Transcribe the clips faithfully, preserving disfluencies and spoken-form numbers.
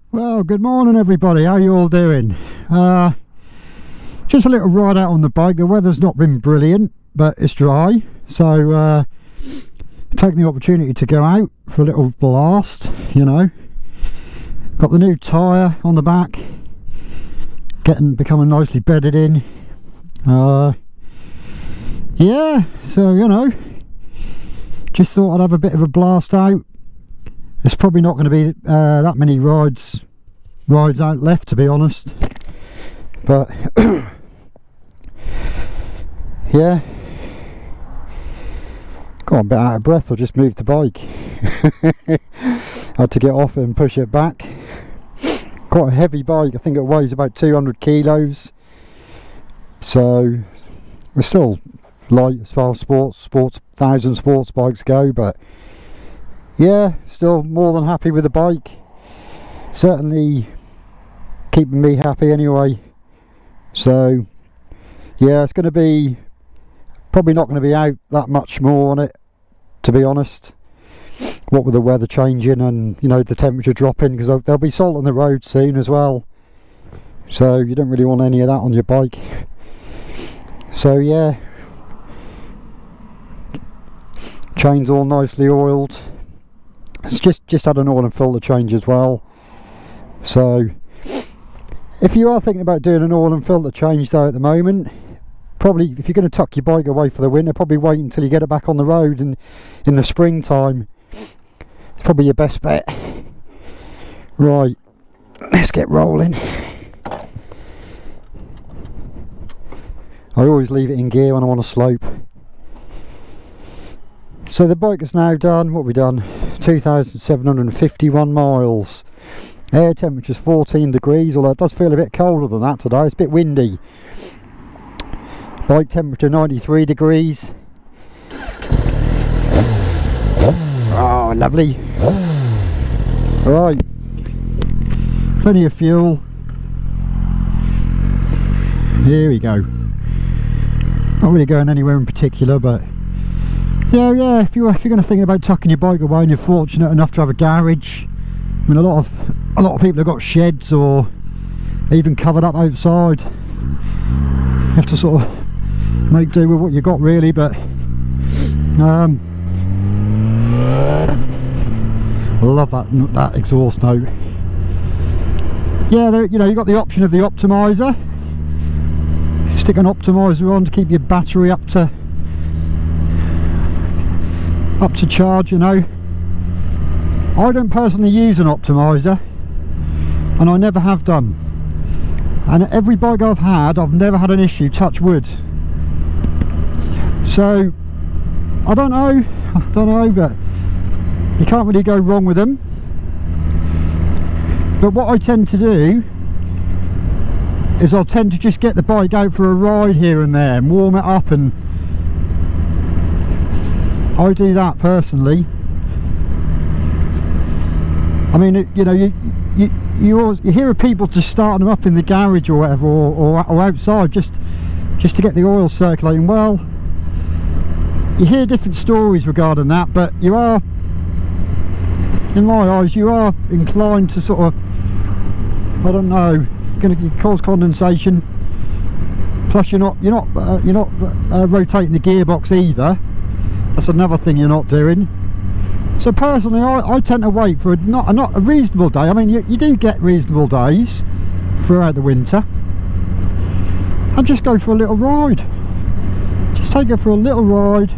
Well, good morning everybody, how you all doing? Uh, just a little ride out on the bike. The weather's not been brilliant, but it's dry, so uh, taking the opportunity to go out for a little blast, you know. Got the new tyre on the back, getting becoming nicely bedded in. Uh, yeah, so you know, just thought I'd have a bit of a blast out. There's probably not going to be uh, that many rides rides out left, to be honest, but yeah, got a bit out of breath. I just moved the bike. Had to get off it and push it back. Quite a heavy bike. I think it weighs about two hundred kilos, so we're still light as far as sports sports thousand sports bikes go, but yeah, still more than happy with the bike. Certainly keeping me happy anyway. So yeah, it's going to be probably not going to be out that much more on it, to be honest, what with the weather changing and, you know, the temperature dropping, because there'll be salt on the road soon as well, so you don't really want any of that on your bike. So yeah, chain's all nicely oiled. It's just just had an oil and filter change as well. So if you are thinking about doing an oil and filter change though at the moment, probably if you're going to tuck your bike away for the winter, probably wait until you get it back on the road in in the springtime. It's probably your best bet. Right, let's get rolling. I always leave it in gear when I'm on a slope. So the bike is now done, what have we done? two thousand seven hundred fifty-one miles. Air temperature is fourteen degrees, although it does feel a bit colder than that today. It's a bit windy. Bike temperature ninety-three degrees. Oh, lovely. Right, plenty of fuel. Here we go. Not really going anywhere in particular, but yeah, yeah. If you if you're going to think about tucking your bike away and you're fortunate enough to have a garage, I mean, a lot of a lot of people have got sheds or even covered up outside. You have to sort of make do with what you got, really. But um, I love that that exhaust note. Yeah, there, you know, you got the option of the optimizer. Stick an optimizer on to keep your battery up to up to charge, you know. I don't personally use an optimizer, and I never have done, and every bike I've had, I've never had an issue, touch wood. So I don't know I don't know but you can't really go wrong with them. But what I tend to do is I'll tend to just get the bike out for a ride here and there and warm it up, and I do that personally. I mean, it, you know, you you you, always, you hear of people just starting them up in the garage or whatever, or, or, or outside just just to get the oil circulating. Well, you hear different stories regarding that, but you are, in my eyes, you are inclined to sort of, I don't know, going to cause condensation. Plus, you're not you're not uh, you're not uh, rotating the gearbox either. That's another thing you're not doing. So personally, I, I tend to wait for a not a not a reasonable day. I mean, you, you do get reasonable days throughout the winter, and just go for a little ride. Just take it for a little ride.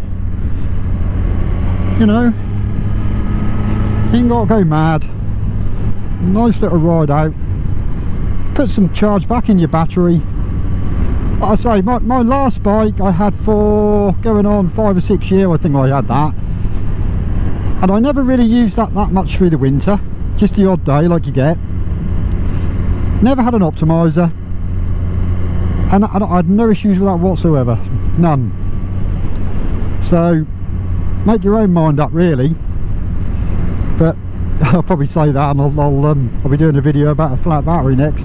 You know, you ain't got to go mad. Nice little ride out. Put some charge back in your battery. Like I say, my, my last bike I had for going on five or six years, I think I had that, and I never really used that that much through the winter, just the odd day like you get. Never had an optimizer, and I, I had no issues with that whatsoever, none. So make your own mind up, really. But I'll probably say that, and I'll I'll, um, I'll be doing a video about a flat battery next.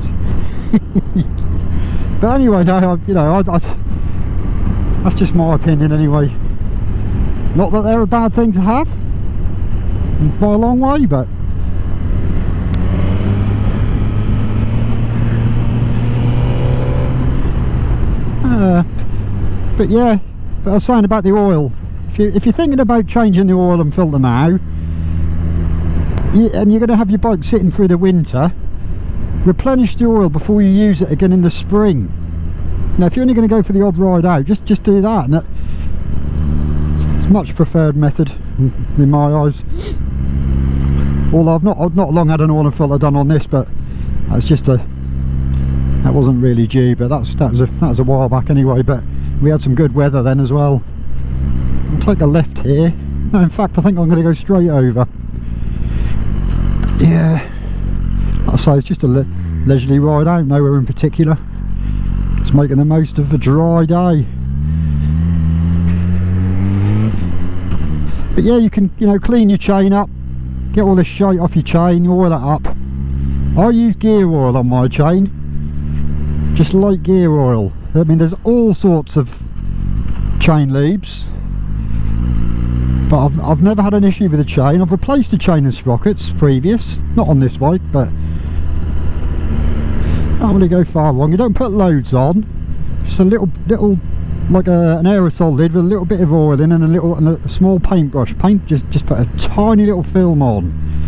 But anyway, no, I, you know, I, I, that's just my opinion anyway. Not that they're a bad thing to have by a long way, but But yeah, but I was saying about the oil, if, you, if you're thinking about changing the oil and filter now, you, and you're going to have your bike sitting through the winter, replenish the oil before you use it again in the spring. Now if you're only going to go for the odd ride out, just just do that, and that, it's a much preferred method in my eyes. Although I've not I've not long had an oil and filter done on this, but that's just a that wasn't really due, but that's that was a that was a while back anyway. But we had some good weather then as well. I'll take a left here. No, in fact I think I'm going to go straight over. Yeah, like I say, it's just a le leisurely ride out, nowhere in particular. Just making the most of a dry day. But yeah, you can, you know, clean your chain up, get all this shite off your chain, oil it up. I use gear oil on my chain, just light gear oil. I mean, there's all sorts of chain lubes, but I've, I've never had an issue with the chain. I've replaced the chain and sprockets previous, not on this bike, but don't really go far wrong. You don't put loads on, just a little little like a, an aerosol lid with a little bit of oil in, and a little and a small paintbrush paint. Just just put a tiny little film on.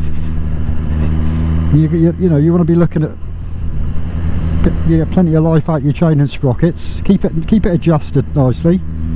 You, you, you know, you want to be looking at, you get plenty of life out your chain and sprockets. Keep it keep it adjusted nicely.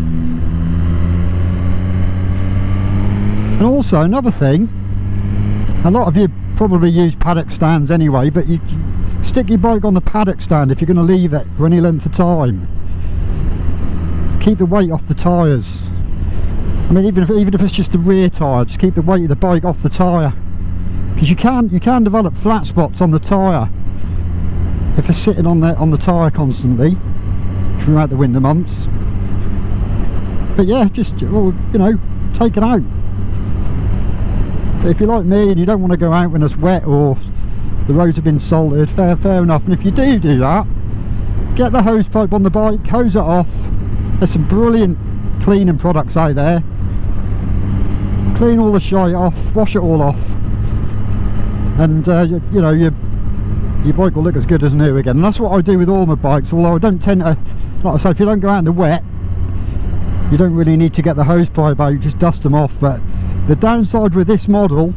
And also another thing, a lot of you probably use paddock stands anyway, but you, you stick your bike on the paddock stand if you're going to leave it for any length of time. Keep the weight off the tyres. I mean, even if even if it's just the rear tyre, just keep the weight of the bike off the tyre, because you can you can develop flat spots on the tyre if it's sitting on the on the tyre constantly throughout the winter months. But yeah, just, well, you know, take it out. But if you're like me and you don't want to go out when it's wet or the roads have been salted, fair fair enough. And if you do do that, get the hose pipe on the bike, hose it off. There's some brilliant cleaning products out there. Clean all the shite off, wash it all off, and uh, you, you know, your your bike will look as good as new again. And that's what I do with all my bikes, although I don't tend to, like I say, if you don't go out in the wet, you don't really need to get the hose pipe out, just dust them off. But the downside with this model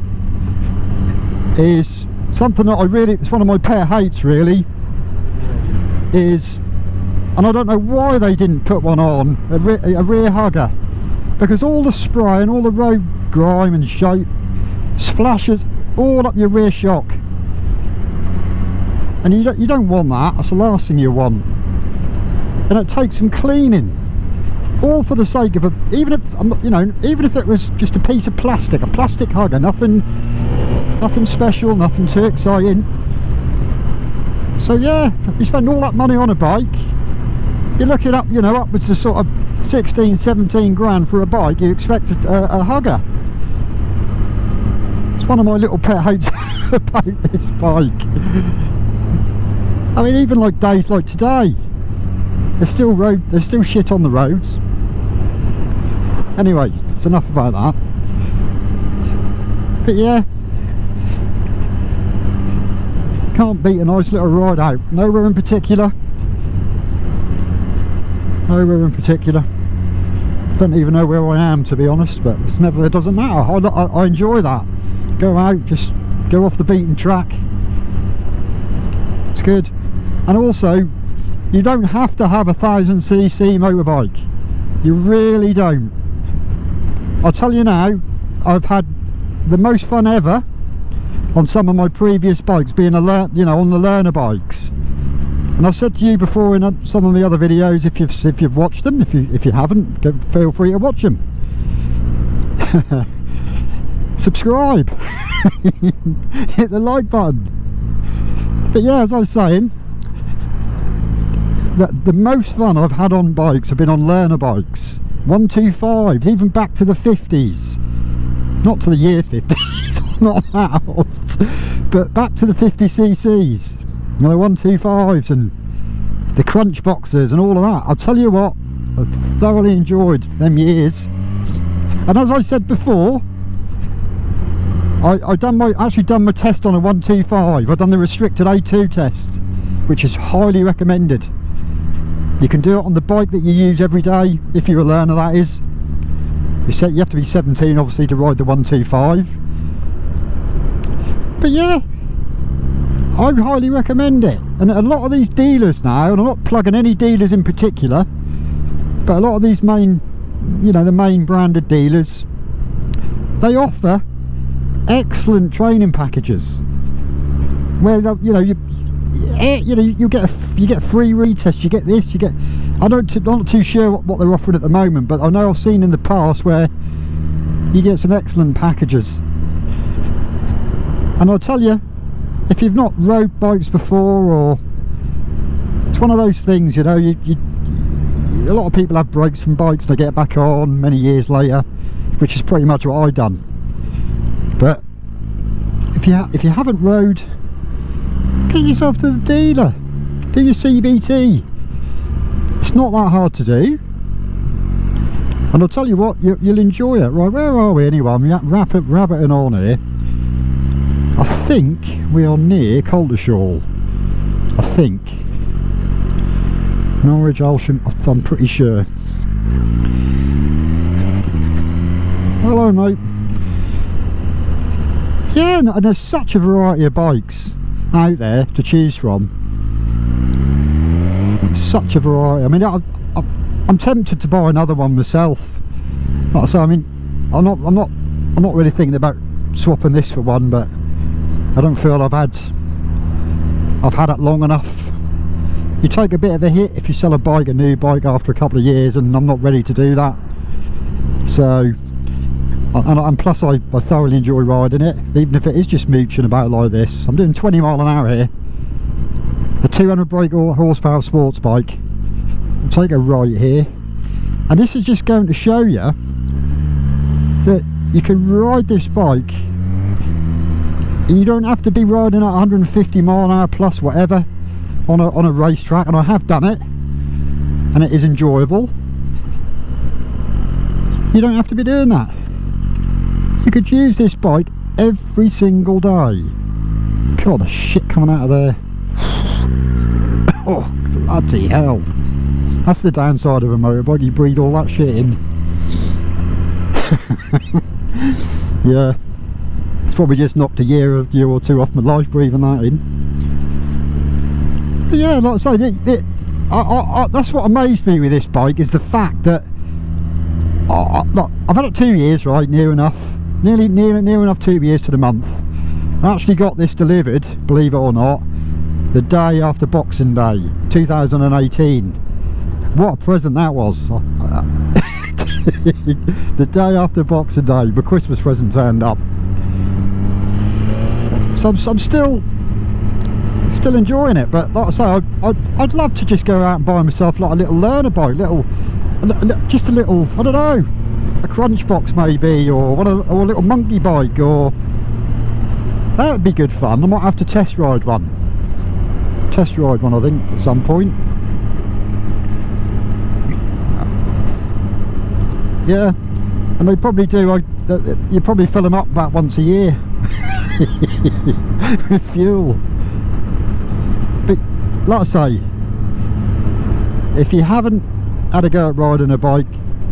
is something that I really, it's one of my pet hates really, is, and I don't know why they didn't put one on, a, re a rear hugger, because all the spray and all the road grime and shite splashes all up your rear shock, and you don't, you don't want that. That's the last thing you want. And it takes some cleaning, all for the sake of a, even if, you know, even if it was just a piece of plastic, a plastic hugger, nothing nothing special, nothing too exciting. So yeah, you spend all that money on a bike, you're looking up, you know, upwards to sort of sixteen, seventeen grand for a bike. You expect a, a hugger. It's one of my little pet hates about this bike. I mean, even like days like today, there's still road, there's still shit on the roads. Anyway, it's enough about that. But yeah, can't beat a nice little ride out. Nowhere in particular. Nowhere in particular. Don't even know where I am, to be honest, but it's never, it doesn't matter. I, I, I enjoy that. Go out, just go off the beaten track. It's good. And also, you don't have to have a thousand c c motorbike. You really don't. I'll tell you now, I've had the most fun ever on some of my previous bikes being a learn, you know, on the learner bikes. And I've said to you before in some of the other videos, if you've if you've watched them, if you if you haven't, go, feel free to watch them. Subscribe, hit the like button. But yeah, as I was saying, that the most fun I've had on bikes have been on learner bikes, one two fives, even back to the fifties, not to the year fifties, not that old, but back to the fifty c c's, you know, one two fives and the crunch boxes and all of that. I'll tell you what, I thoroughly enjoyed them years. And as I said before, I, I done my actually done my test on a one two five. I've done the restricted A two test, which is highly recommended. You can do it on the bike that you use every day, if you're a learner, that is. You set, you have to be seventeen obviously to ride the one twenty-five. But yeah, I highly recommend it. And a lot of these dealers now, and I'm not plugging any dealers in particular, but a lot of these main, you know, the main branded dealers, they offer excellent training packages where, you know, you you know you get a, you get free retest, you get this, you get, I don't I'm not too sure what, what they're offering at the moment, but I know I've seen in the past where you get some excellent packages. And I'll tell you, if you've not rode bikes before, or it's one of those things, you know, you, you a lot of people have breaks from bikes, they get back on many years later, which is pretty much what I done. But if you ha if you haven't rode, get yourself to the dealer, do your C B T. It's not that hard to do, and I'll tell you what, you, you'll enjoy it. Right, where are we anyway? I'm rabbit, rabbiting on here. I think we are near Caldershall. I think Norwich, Alsham, I'm pretty sure. Hello, mate. Yeah, and there's such a variety of bikes out there to choose from. Such a variety. I mean, I, I, I'm tempted to buy another one myself. Like I say, I mean, I'm not, I'm not, I'm not really thinking about swapping this for one, but I don't feel I've had, I've had it long enough. You take a bit of a hit if you sell a bike, a new bike, after a couple of years, and I'm not ready to do that. So, and, and plus I, I thoroughly enjoy riding it, even if it is just mooching about like this. I'm doing twenty mile an hour here. A two hundred brake horsepower sports bike. I'll take a right here, and this is just going to show you that you can ride this bike. You don't have to be riding at one hundred fifty mile an hour plus whatever on a, on a racetrack, and I have done it, and it is enjoyable. You don't have to be doing that. You could use this bike every single day. God, the shit coming out of there. Oh, bloody hell. That's the downside of a motorbike, you breathe all that shit in. Yeah, it's probably just knocked a year, a year or two off my life breathing that in. But yeah, like I say, it, it, I, I, I, that's what amazed me with this bike, is the fact that I, I, look, I've had it two years, right, near enough, nearly near, near enough two years to the month. I actually got this delivered, believe it or not, the day after Boxing Day two thousand eighteen. What a present that was. The day after Boxing Day, my Christmas present turned up. So I'm, I'm still still enjoying it, but like I say, I'd, I'd, I'd love to just go out and buy myself like a little learner bike, little, a, a, just a little, I don't know, a crunch box maybe, or, what a, or a little monkey bike, or that would be good fun. I might have to test ride one. Test ride one, I think, at some point. Yeah, and they probably do. I, you probably fill them up about once a year with fuel. But like I say, if you haven't had a go at riding a bike,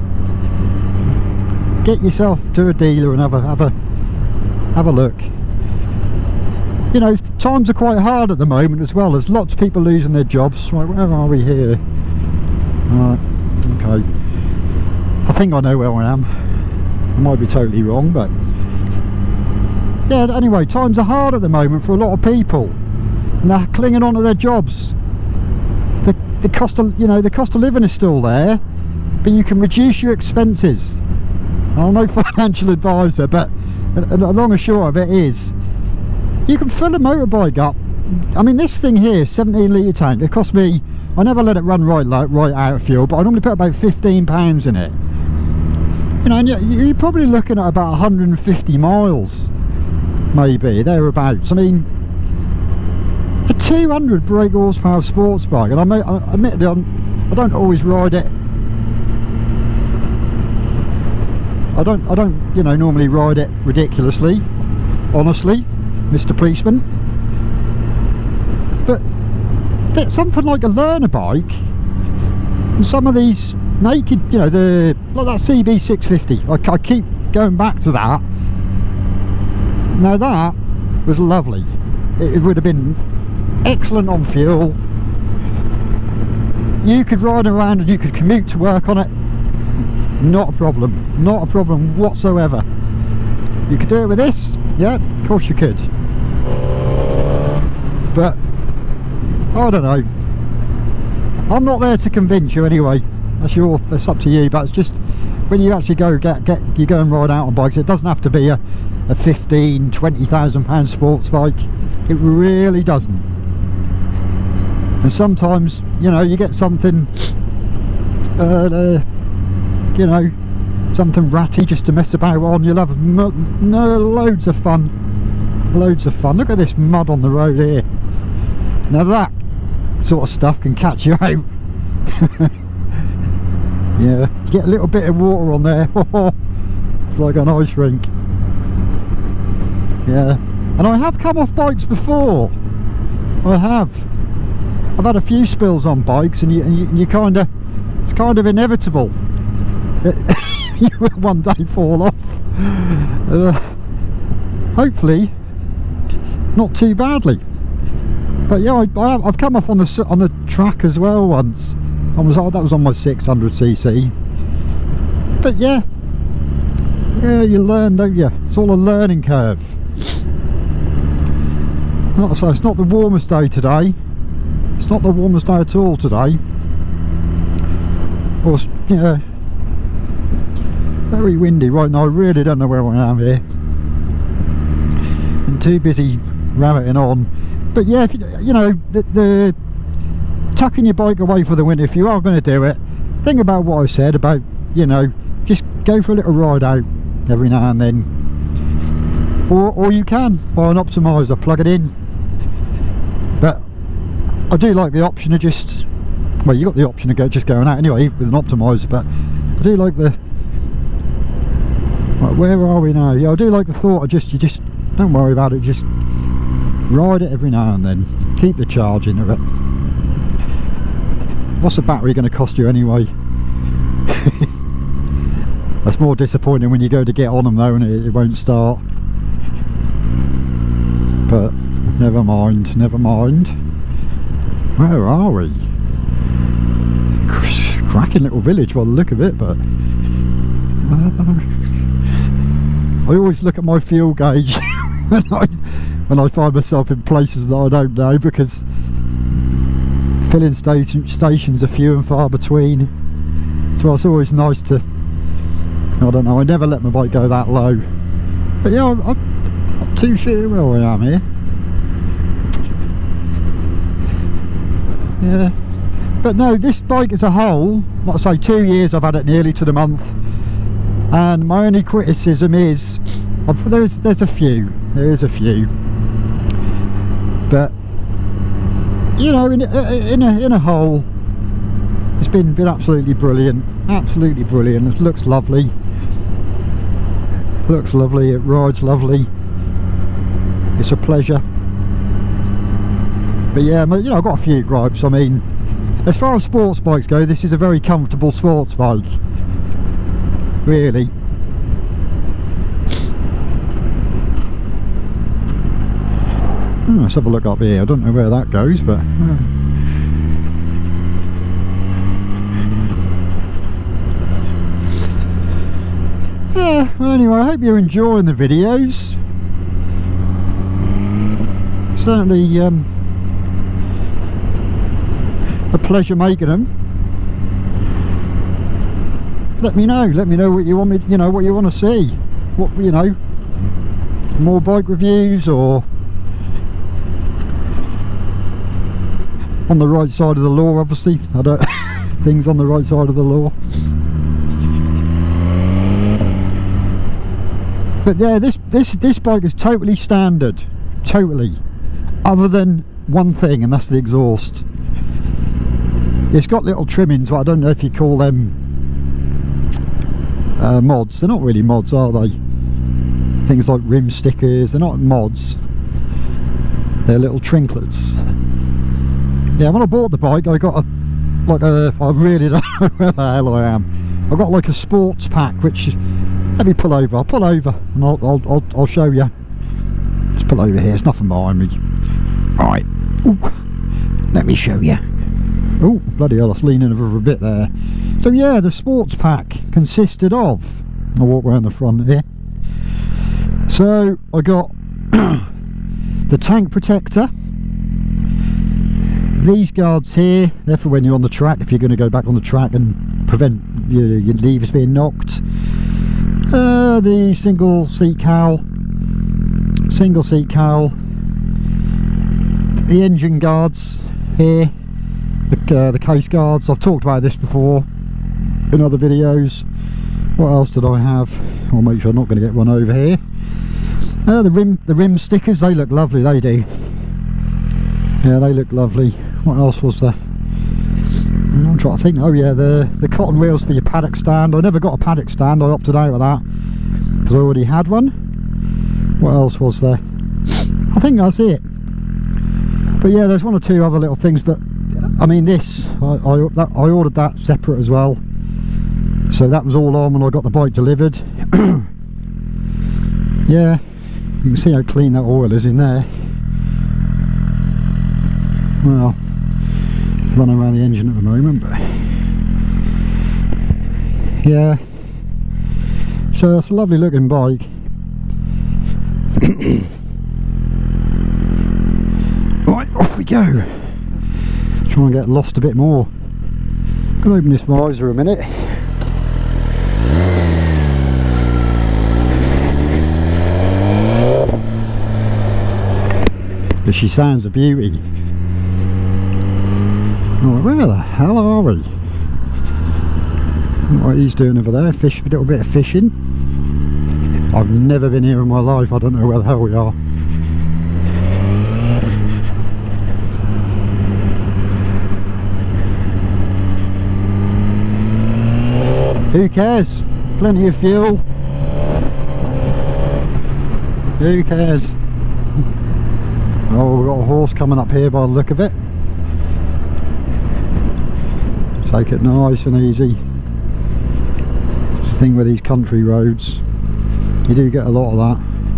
get yourself to a dealer and have a have a have a look. You know, times are quite hard at the moment as well. There's lots of people losing their jobs. Right, where are we here? Right, okay. I think I know where I am. I might be totally wrong, but yeah, anyway, times are hard at the moment for a lot of people, and they're clinging on to their jobs. The, the cost of, you know, the cost of living is still there, but you can reduce your expenses. I'm no financial advisor, but the long and short of it is, you can fill a motorbike up. I mean, this thing here, seventeen litre tank, it cost me, I never let it run right, like, right out of fuel, but I normally put about fifteen pounds in it. You know, and you're probably looking at about one hundred fifty miles, maybe, thereabouts. I mean, a two hundred brake horsepower sports bike, and I, may, I admittedly, I'm, I don't always ride it. I don't, I don't, you know, normally ride it ridiculously, honestly, Mister Policeman. But something like a learner bike, And some of these naked, you know, the like that C B six fifty, I, I keep going back to that. Now that was lovely. It, it would have been excellent on fuel. You could ride around and you could commute to work on it. Not a problem. Not a problem whatsoever. You could do it with this. Yeah, of course you could. But I don't know. I'm not there to convince you anyway. That's your, that's up to you. But it's just when you actually go get get you go and ride out on bikes. It doesn't have to be a a fifteen, twenty thousand pound sports bike. It really doesn't. And sometimes, you know, you get something, uh, uh, you know, something ratty just to mess about on. You'll have no, loads of fun. Loads of fun. Look at this mud on the road here. Now that sort of stuff can catch you out. Yeah, you get a little bit of water on there. It's like an ice rink. Yeah, and I have come off bikes before. I have. I've had a few spills on bikes, and you, and you, you kind of, it's kind of inevitable. You will one day fall off. Uh, hopefully, not too badly. But yeah, I, I have, I've come off on the on the track as well once. I was that was on my six hundred c c. But yeah, yeah, you learn, don't you? It's all a learning curve. Not so. It's not the warmest day today. It's not the warmest day at all today. Or yeah, very windy right now. I really don't know where I am here. I'm too busy rabbiting on. But yeah, if you, you know, the, the tucking your bike away for the winter, if you are going to do it, think about what I said about, you know, just go for a little ride out every now and then. Or, or you can buy an optimizer, plug it in. But I do like the option of just, well, you got the option of go, just going out anyway with an optimizer, but I do like the, right, where are we now? Yeah, I do like the thought of just, you just, don't worry about it, just ride it every now and then. Keep the charging of it. What's the battery going to cost you anyway? That's more disappointing when you go to get on them though and it, it won't start. But never mind, never mind. Where are we? Cracking little village by the look of it, but uh, I always look at my fuel gauge when I when I find myself in places that I don't know, because filling station, stations are few and far between. So it's always nice to, I don't know, I never let my bike go that low. But yeah, I'm, I'm not too sure where I am here. Yeah, but no, this bike as a whole, like I say, two years I've had it nearly to the month, and my only criticism is, I've, there's there's a few, there is a few, but you know, in in a in a whole, it's been been absolutely brilliant, absolutely brilliant. It looks lovely, looks lovely, it rides lovely. It's a pleasure. But yeah, you know, I've got a few gripes. I mean, as far as sports bikes go, this is a very comfortable sports bike, really. Oh, let's have a look up here. I don't know where that goes, but uh. yeah, well anyway, I hope you're enjoying the videos. Certainly um, a pleasure making them. Let me know, let me know what you want me, you know, what you want to see. What, you know, more bike reviews, or on the right side of the law, obviously. I don't things on the right side of the law. But yeah, this this this bike is totally standard, totally, other than one thing, and that's the exhaust. It's got little trimmings, but I don't know if you call them uh, mods. They're not really mods, are they? Things like rim stickers, they're not mods, they're little trinklets. Yeah, when I bought the bike, I got a like a, I really don't know where the hell I am. I've got like a sports pack, which, let me pull over, I'll pull over and I'll, I'll, I'll, I'll show you. Let's pull over here, there's nothing behind me. Right, ooh, let me show you. Oh, bloody hell, I was leaning over a bit there. So yeah, the sports pack consisted of, I'll walk around the front here. So I got the tank protector. These guards here, they're for when you're on the track, if you're going to go back on the track and prevent your, your levers being knocked. Uh, the single seat cowl, single seat cowl. The engine guards here, the, uh, the case guards. I've talked about this before in other videos. What else did I have? I'll make sure I'm not going to get one over here. Uh, the rim, the rim stickers, they look lovely, they do. Yeah, they look lovely. What else was there? I'm trying to think. Oh yeah, the the cotton wheels for your paddock stand. I never got a paddock stand. I opted out of that because I already had one. What else was there? I think that's it. But yeah, there's one or two other little things. But I mean, this I I, that, I ordered that separate as well. So that was all on when I got the bike delivered. Yeah, you can see how clean that oil is in there. Well, running around the engine at the moment, but yeah, so it's a lovely looking bike. Right, off we go. Try and get lost a bit more. Gonna open this visor a minute. But she sounds a beauty. Oh, where the hell are we? What he's doing over there, fish, a little bit of fishing. I've never been here in my life, I don't know where the hell we are. Who cares? Plenty of fuel. Who cares? Oh, we've got a horse coming up here by the look of it. Take it nice and easy. It's the thing with these country roads, you do get a lot of that.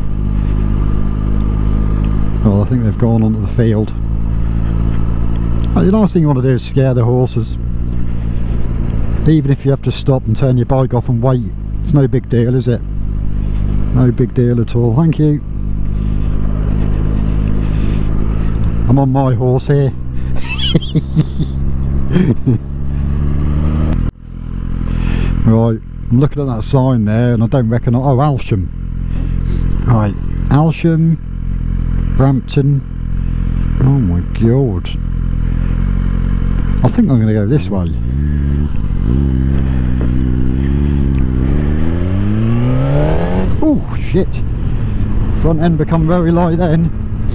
Well, I think they've gone onto the field. The last thing you want to do is scare the horses. Even if you have to stop and turn your bike off and wait, it's no big deal, is it? No big deal at all. Thank you. I'm on my horse here. Right, I'm looking at that sign there and I don't reckon. Oh, Alsham. Right, Alsham, Brampton. Oh my god. I think I'm going to go this way. Oh shit. Front end become very light then.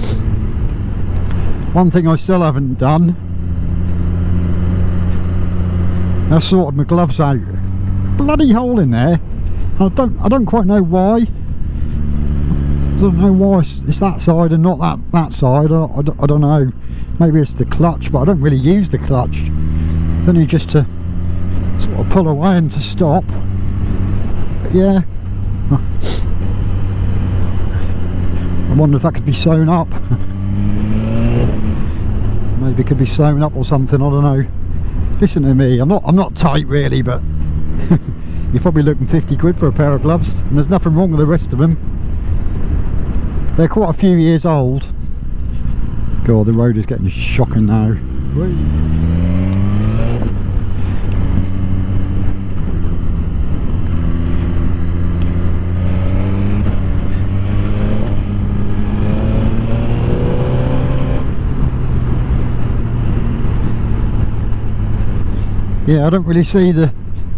One thing I still haven't done, I've sorted my gloves out. Bloody hole in there. I don't I don't quite know why. I don't know why it's, it's that side and not that that side. I, I, I don't know. Maybe it's the clutch, but I don't really use the clutch. It's only just to sort of pull away and to stop. But yeah, I wonder if that could be sewn up. Maybe it could be sewn up or something, I don't know. Listen to me, I'm not I'm not tight really, but you're probably looking fifty quid for a pair of gloves, and there's nothing wrong with the rest of them. They're quite a few years old. God, the road is getting shocking now. Whee. Yeah, I don't really see the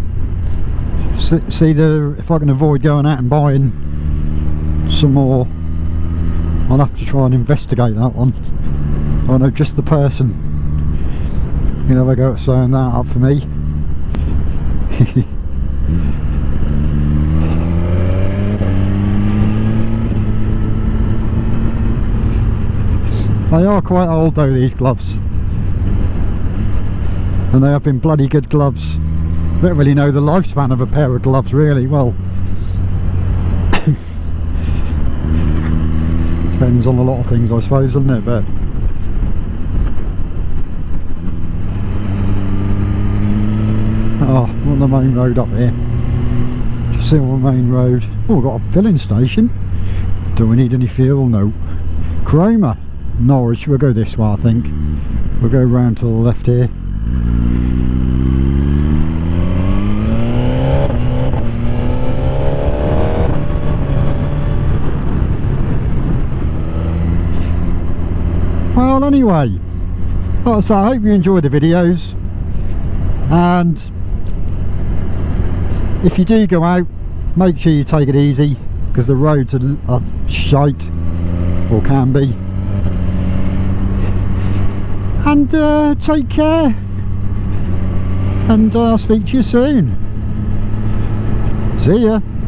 see the if I can avoid going out and buying some more. I'll have to try and investigate that one. I know just the person. You know, they go at sewing that up for me. They are quite old though, these gloves. and they have been bloody good gloves. Don't really know the lifespan of a pair of gloves really. Well, depends on a lot of things I suppose, doesn't it? But oh, we're on the main road up here. Just see on the main road. Oh, we've got a filling station. Do we need any fuel? No. Cromer, Norwich. We'll go this way, I think. We'll go round to the left here. Well, anyway, like I say, I hope you enjoy the videos, and if you do go out, make sure you take it easy, because the roads are, are shite, or can be. And uh, take care, and uh, I'll speak to you soon. See ya.